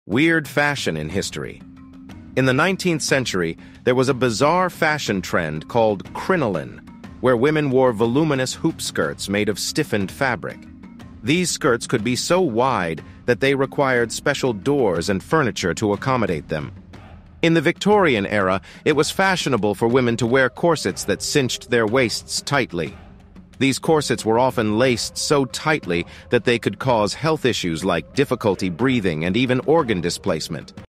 Weird fashion in history. In the 19th century, there was a bizarre fashion trend called crinoline, where women wore voluminous hoop skirts made of stiffened fabric. These skirts could be so wide that they required special doors and furniture to accommodate them. In the Victorian era, it was fashionable for women to wear corsets that cinched their waists tightly. These corsets were often laced so tightly that they could cause health issues like difficulty breathing and even organ displacement.